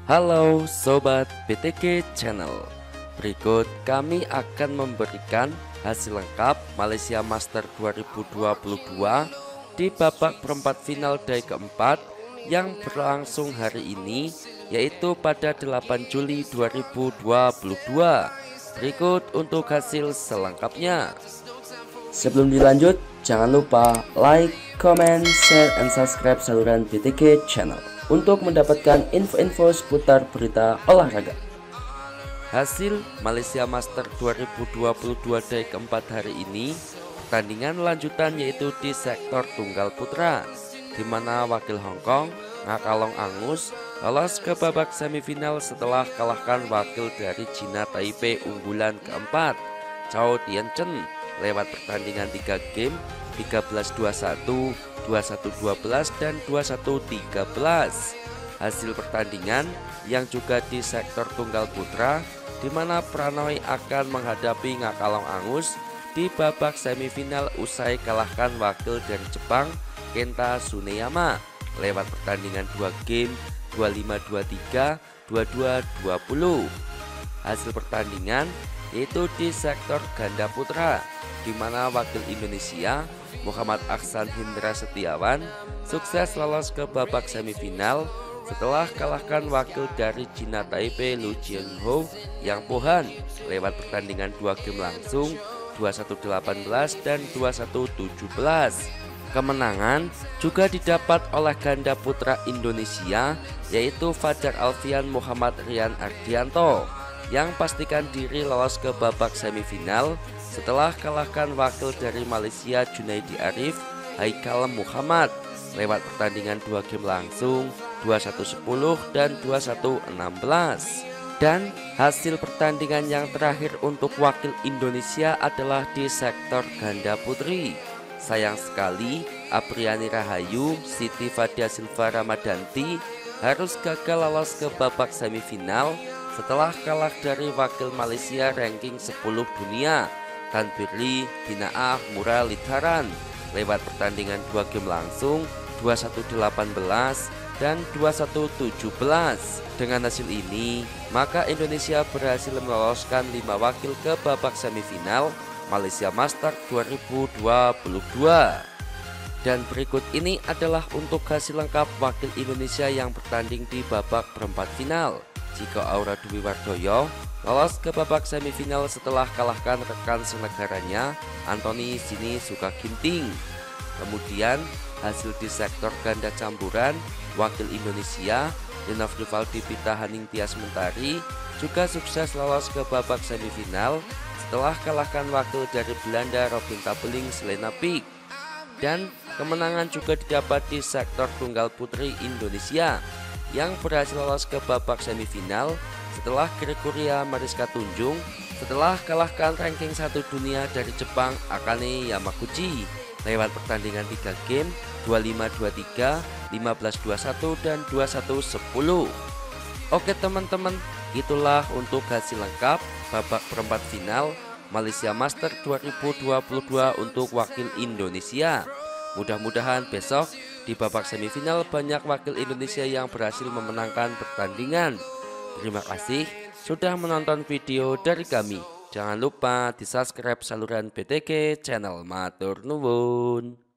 Halo Sobat BTG Channel. Berikut kami akan memberikan hasil lengkap Malaysia Master 2022 di babak perempat final day keempat yang berlangsung hari ini, yaitu pada 8 Juli 2022. Berikut untuk hasil selengkapnya. Sebelum dilanjut, jangan lupa like, comment, share, and subscribe saluran BTG Channel untuk mendapatkan info-info seputar berita olahraga. Hasil Malaysia Master 2022 day keempat hari ini, pertandingan lanjutan yaitu di sektor tunggal putra, di mana wakil Hong Kong Ngakalong Angus lolos ke babak semifinal setelah kalahkan wakil dari Cina Taipei unggulan keempat Chao Tianchen lewat pertandingan 3 game 13-21, 21-12, dan 21-13. Hasil pertandingan yang juga di sektor tunggal putra, di mana Pranoy akan menghadapi Ngakalong Angus di babak semifinal usai kalahkan wakil dari Jepang Kenta Tsuneyama lewat pertandingan 2 game 25-23, 22-20. Hasil pertandingan yaitu di sektor ganda putra, di mana wakil Indonesia Muhammad Aksan Hindra Setiawan sukses lolos ke babak semifinal setelah kalahkan wakil dari Cina Taipei Lu Jianhou Yang Pohan lewat pertandingan 2 game langsung 21-18 dan 21-17. Kemenangan juga didapat oleh ganda putra Indonesia, yaitu Fajar Alfian Muhammad Rian Ardianto yang pastikan diri lolos ke babak semifinal setelah kalahkan wakil dari Malaysia Junaidi Arif Haikal Muhammad lewat pertandingan 2 game langsung 21-10 dan 21-16. Dan hasil pertandingan yang terakhir untuk wakil Indonesia adalah di sektor ganda putri. Sayang sekali Apriani Rahayu Siti Fadia Silva Ramadanti harus gagal lolos ke babak semifinal setelah kalah dari wakil Malaysia ranking 10 dunia Tanbirli Binaah Mura Litaran lewat pertandingan 2 game langsung 21-18 dan 21-17. Dengan hasil ini, maka Indonesia berhasil meloloskan 5 wakil ke babak semifinal Malaysia Master 2022. Dan berikut ini adalah untuk hasil lengkap wakil Indonesia yang bertanding di babak perempat final. Jika Aura Dwi Wardoyo lolos ke babak semifinal setelah kalahkan rekan senegaranya Anthony Sini Sukaginting. Kemudian hasil di sektor ganda campuran, wakil Indonesia Rinov Rivaldi Pita Haning Tias Mentari juga sukses lolos ke babak semifinal setelah kalahkan wakil dari Belanda Robin Tabeling Selena Pick. Dan kemenangan juga didapat di sektor tunggal putri Indonesia yang berhasil lolos ke babak semifinal setelah Gregoria Mariska Tunjung setelah kalahkan ranking 1 dunia dari Jepang Akane Yamaguchi lewat pertandingan 3 game 25-23, 15-21, dan 21-10. Oke teman-teman, itulah untuk hasil lengkap babak perempat final Malaysia Master 2022 untuk wakil Indonesia. Mudah-mudahan besok di babak semifinal banyak wakil Indonesia yang berhasil memenangkan pertandingan. Terima kasih sudah menonton video dari kami. Jangan lupa di subscribe saluran BTG Channel. Matur nuwun.